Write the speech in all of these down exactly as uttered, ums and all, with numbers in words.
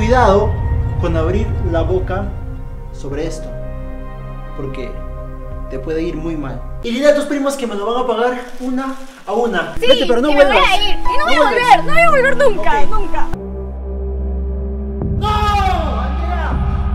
cuidado con abrir la boca sobre esto, porque te puede ir muy mal. Y dile a tus primos que me lo van a pagar una a una. Sí, vete, pero no que vuelvas. me voy a ir. Y no, No voy a vuelves. volver, no voy a volver nunca, Ok. nunca. ¡No! ¡Andrea!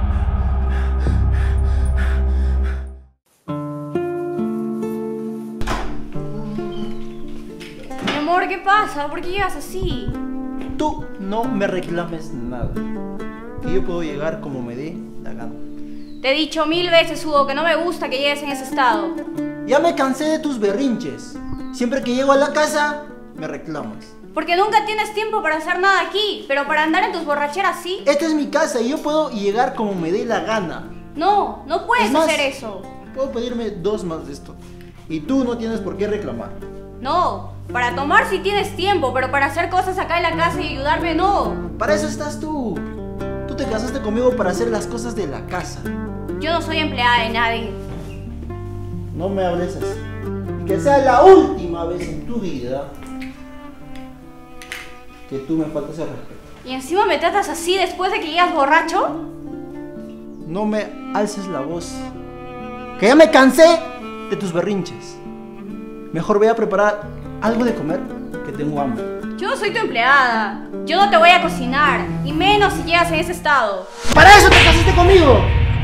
Mi amor, ¿qué pasa? ¿Por qué llegas así? Tú no me reclames nada, que yo puedo llegar como me dé la gana. Te he dicho mil veces, Hugo, que no me gusta que llegues en ese estado. Ya me cansé de tus berrinches. Siempre que llego a la casa, me reclamas. Porque nunca tienes tiempo para hacer nada aquí, pero para andar en tus borracheras sí. Esta es mi casa y yo puedo llegar como me dé la gana. No, no puedes Es más, hacer eso. Puedo pedirme dos más de esto. Y tú no tienes por qué reclamar. No, para tomar sí tienes tiempo, pero para hacer cosas acá en la casa y ayudarme no. Para eso estás tú. Tú te casaste conmigo para hacer las cosas de la casa. Yo no soy empleada de nadie. No me hables así. Que sea la última vez en tu vida que tú me faltas el respeto. Y encima me tratas así después de que llegas borracho. No me alces la voz. Que ya me cansé de tus berrinches. Mejor voy a preparar algo de comer, que tengo hambre. Yo no soy tu empleada. Yo no te voy a cocinar, y menos si llegas en ese estado. ¡Para eso te casaste conmigo!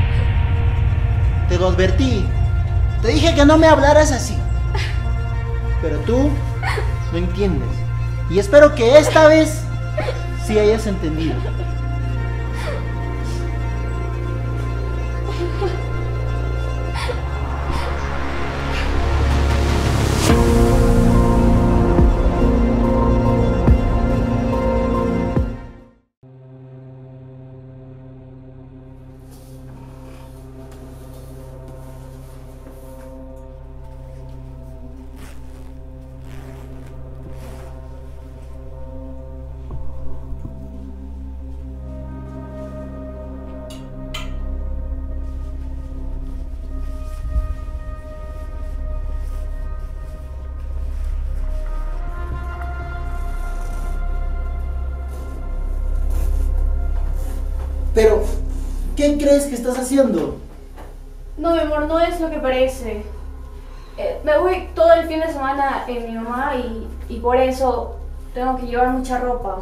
Te lo advertí. Te dije que no me hablaras así. Pero tú no entiendes. Y espero que esta vez sí hayas entendido. Pero, ¿qué crees que estás haciendo? No, mi amor, no es lo que parece. Eh, me voy todo el fin de semana en mi mamá y, y por eso tengo que llevar mucha ropa.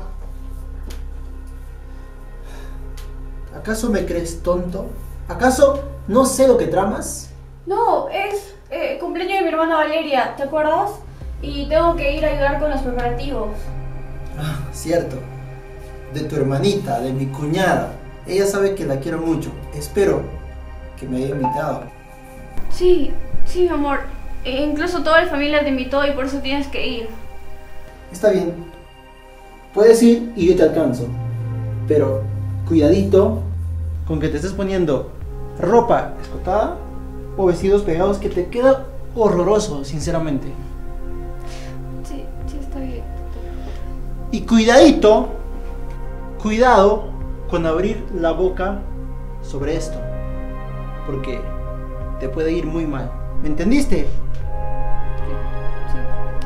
¿Acaso me crees tonto? ¿Acaso no sé lo que tramas? No, es eh, cumpleaños de mi hermana Valeria, ¿te acuerdas? Y tengo que ir a ayudar con los preparativos. Ah, cierto. De tu hermanita, de mi cuñada. Ella sabe que la quiero mucho. Espero que me haya invitado. Sí, sí, mi amor. E incluso toda la familia te invitó y por eso tienes que ir. Está bien. Puedes ir y yo te alcanzo. Pero cuidadito con que te estés poniendo ropa escotada o vestidos pegados, que te queda horroroso, sinceramente. Sí, sí, está bien. Y cuidadito, cuidado con abrir la boca sobre esto, porque te puede ir muy mal. ¿Me entendiste? Sí.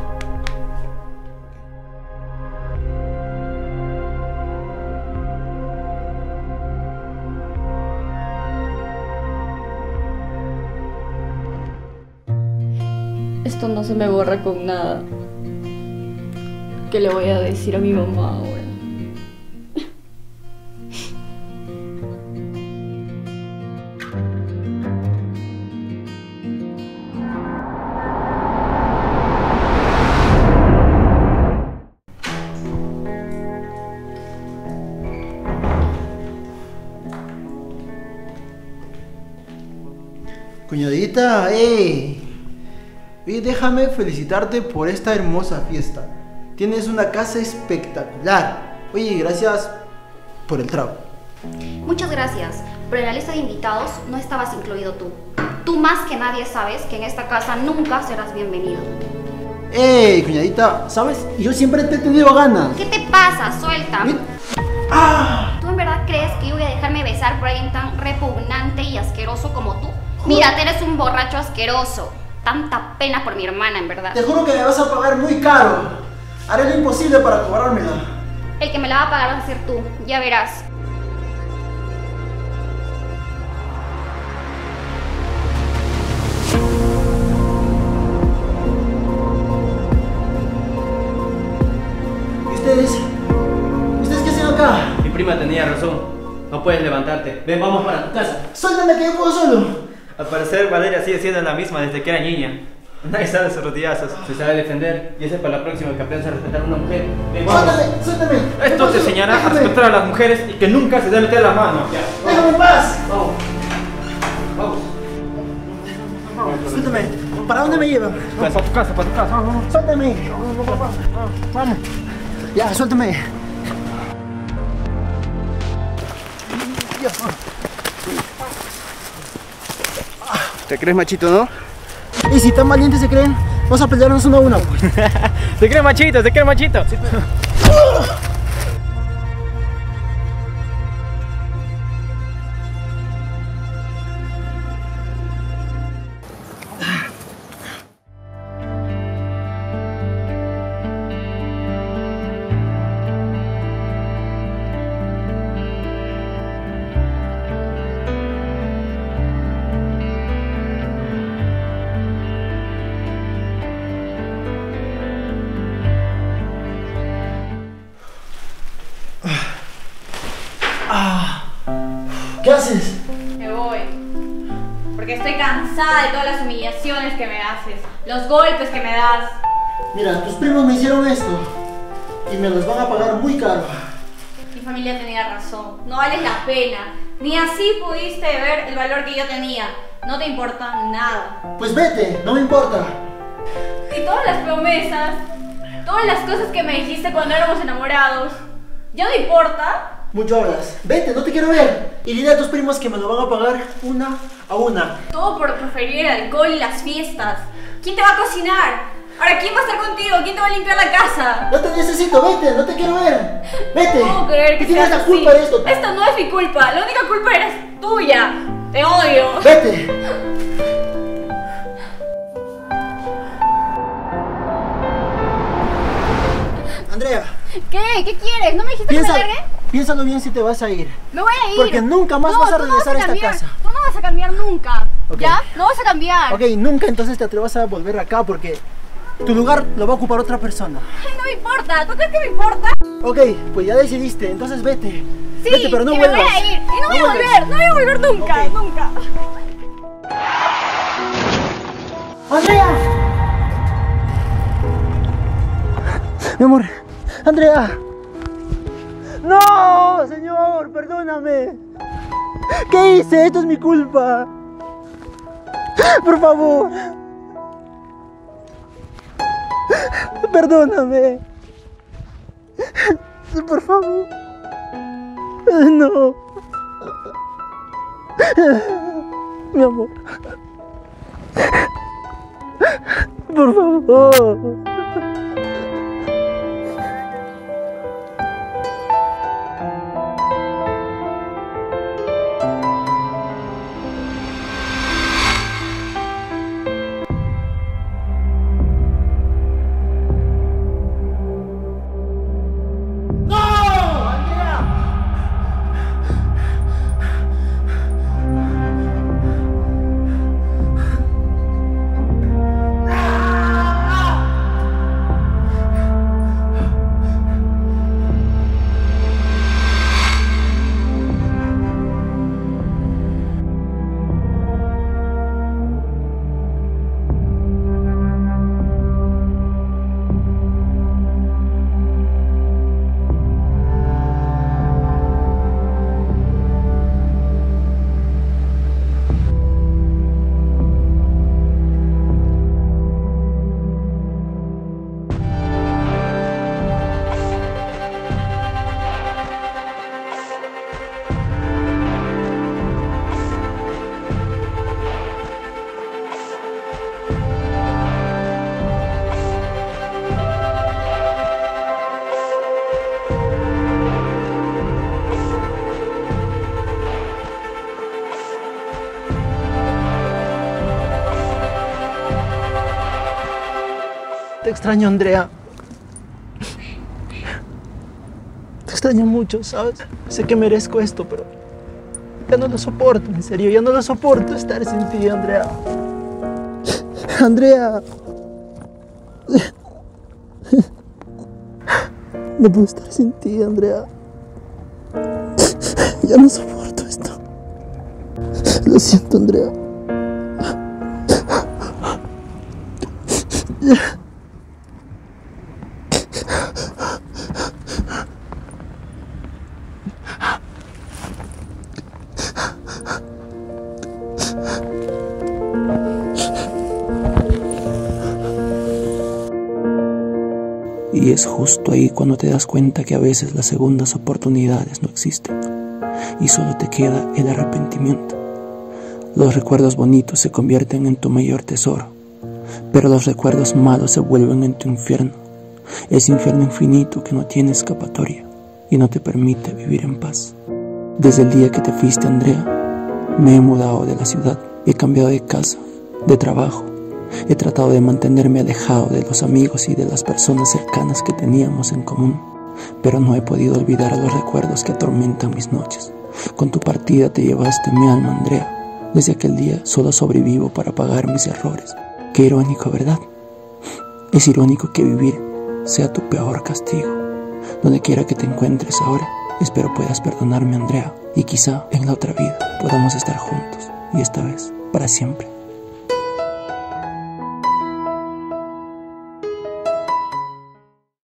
Esto no se me borra con nada. ¿Qué le voy a decir a mi mamá ahora? Cuñadita, eh. Oye, déjame felicitarte por esta hermosa fiesta. Tienes una casa espectacular. Oye, gracias por el trago. Muchas gracias, pero en la lista de invitados no estabas incluido tú. Tú más que nadie sabes que en esta casa nunca serás bienvenido. ¡Ey, cuñadita! ¿Sabes? Yo siempre te he tenido ganas. ¿Qué te pasa? Suelta. Mi- ¡Ah! ¿Tú en verdad crees que yo voy a dejarme besar por alguien tan repugnante y asqueroso como tú? Mira, eres un borracho asqueroso. Tanta pena por mi hermana, en verdad. Te juro que me vas a pagar muy caro. Haré lo imposible para cobrármela. El que me la va a pagar vas a ser tú, ya verás. prima tenía razón. No puedes levantarte. Ven, vamos para tu casa. Suéltame que yo puedo solo. Al parecer, Valeria sigue siendo la misma desde que era niña. Nadie sabe sus rodillazos. Se sabe defender. Y ese es para la próxima, que aprendas a respetar a una mujer. Ven, vamos. Suéltame, suéltame. Esto te enseñará a respetar a las mujeres y que nunca se debe meter la mano. Ya. Déjame en paz. Vamos. Vamos. Suéltame. ¿Para dónde me llevan? Para tu casa, para tu casa. Vamos, vamos. Suéltame. Vamos. Ya, suéltame. ¿Te crees machito, no? Y si tan valientes se creen, vamos a pelearnos uno a uno. Se cree machito, se cree machito. ¿Qué haces? Me voy. Porque estoy cansada de todas las humillaciones que me haces, los golpes que me das. Mira, tus primos me hicieron esto y me los van a pagar muy caro. Mi familia tenía razón, no vales la pena. Ni así pudiste ver el valor que yo tenía. No te importa nada. Pues vete, no me importa. Y todas las promesas, todas las cosas que me dijiste cuando éramos enamorados, ¿ya no importa? Mucho hablas. Vete, no te quiero ver. Y dile a tus primos que me lo van a pagar una a una. Todo por preferir el alcohol y las fiestas. ¿Quién te va a cocinar? Ahora, ¿quién va a estar contigo? ¿Quién te va a limpiar la casa? No te necesito, vete, no te quiero ver. Vete. No puedo creer que ¿Qué tienes seas la culpa así. de esto? Esto no es mi culpa. La única culpa eres tuya. Te odio. Vete. Andrea, ¿Qué? ¿Qué quieres? ¿No me dijiste piensa, que me largue? piénsalo bien si te vas a ir. Me voy a ir. Porque nunca más No, vas a tú no regresar a esta cambiar. casa. Tú no vas a cambiar nunca. Ok. ¿Ya? No vas a cambiar. Ok, nunca entonces te atrevas a volver acá porque tu lugar lo va a ocupar otra persona. Ay, no me importa. ¿Tú crees que me importa? Ok, pues ya decidiste, entonces vete. Sí, vete, pero no que vuelvas. me voy a ir. Y no voy a vuelves. volver. No voy a volver nunca. Ok. Nunca. ¡Andrea! Mi amor, Andrea. ¡No! Señor, perdóname. ¿Qué hice? Esto es mi culpa. Por favor. Perdóname. Por favor. No. Mi amor. Por favor. Te extraño, Andrea. Te extraño mucho, ¿sabes? Sé que merezco esto, pero ya no lo soporto, en serio, ya no lo soporto estar sin ti, Andrea. Andrea. No puedo estar sin ti, Andrea. Ya no soporto esto. Lo siento, Andrea. Ya. Y es justo ahí cuando te das cuenta que a veces las segundas oportunidades no existen y solo te queda el arrepentimiento. Los recuerdos bonitos se convierten en tu mayor tesoro, pero los recuerdos malos se vuelven en tu infierno, ese infierno infinito que no tiene escapatoria y no te permite vivir en paz. Desde el día que te fuiste, Andrea, me he mudado de la ciudad, he cambiado de casa, de trabajo. He tratado de mantenerme alejado de los amigos y de las personas cercanas que teníamos en común, pero no he podido olvidar a los recuerdos que atormentan mis noches. Con tu partida te llevaste mi alma, Andrea. Desde aquel día solo sobrevivo para pagar mis errores. Qué irónico, ¿verdad? Es irónico que vivir sea tu peor castigo. Donde quiera que te encuentres ahora, espero puedas perdonarme, Andrea, y quizá en la otra vida podamos estar juntos, y esta vez para siempre.